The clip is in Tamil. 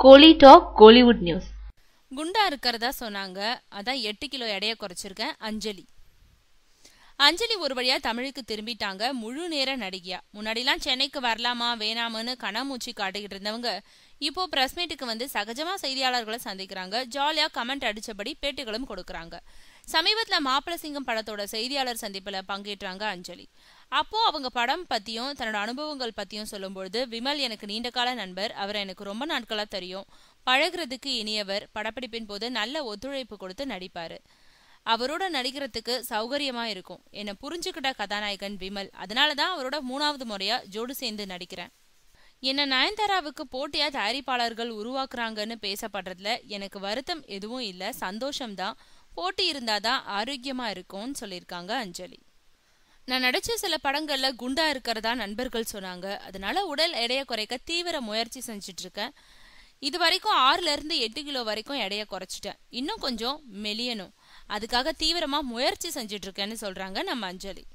கோலி டாக் கோலிவுட் நியூஸ். குண்டா இருக்கிறதா சொன்னாங்க, அதான் 8 கிலோ எடையை குறைச்சிருக்கேன். அஞ்சலி ஒரு வழியா தமிழுக்கு திரும்பிட்டாங்க. முழு நேர நடிகையா. முன்னாடிலாம் சென்னைக்கு வரலாமா வேணாமன்னு கணமூச்சி காட்டிக்கிட்டு இருந்தவங்க இப்போ பிரஸ் மீட்டுக்கு வந்து சகஜமா செய்தியாளர்களை சந்திக்கிறாங்க. ஜாலியா கமெண்ட் அடிச்சபடி பேட்டிகளும் கொடுக்கறாங்க. சமீபத்துல மாப்பிள சிங்கம் படத்தோட செய்தியாளர் சந்திப்புல பங்கேற்றாங்க அஞ்சலி. அப்போ அவங்க படம் பத்தியும் தன்னோட அனுபவங்கள் பத்தியும் சொல்லும்பொழுது, விமல் எனக்கு நீண்ட கால நண்பர், அவரை எனக்கு ரொம்ப நாட்களா தெரியும், பழகுறதுக்கு இனியவர், படப்பிடிப்பின் போது நல்ல ஒத்துழைப்பு கொடுத்து நடிப்பாரு, அவரோட நடிக்கிறதுக்கு சௌகரியமா இருக்கும், என்னை புரிஞ்சுக்கிட்ட கதாநாயகன் விமல், அதனாலதான் அவரோட 3வது முறையா ஜோடு சேர்ந்து நடிக்கிறேன். என்ன நயன்தாராவுக்கு போட்டியா தயாரிப்பாளர்கள் உருவாக்குறாங்கன்னு பேசப்படுறதுல எனக்கு வருத்தம் எதுவும் இல்ல, சந்தோஷம்தான். போட்டி இருந்தாதான் ஆரோக்கியமா இருக்கும்னு சொல்லியிருக்காங்க அஞ்சலி. நான் நடிச்ச சில படங்கள்ல குண்டா இருக்கிறதா நண்பர்கள் சொன்னாங்க, அதனால உடல் எடையை குறைக்க தீவிர முயற்சி செஞ்சுட்டு இருக்கேன். இது வரைக்கும் 6ல இருந்து 8 கிலோ வரைக்கும் எடையை குறைச்சிட்டேன், இன்னும் கொஞ்சம் மெலியணும், அதுக்காக தீவிரமா முயற்சி செஞ்சுட்டு இருக்கேன்னு சொல்றாங்க நம்ம அஞ்சலி.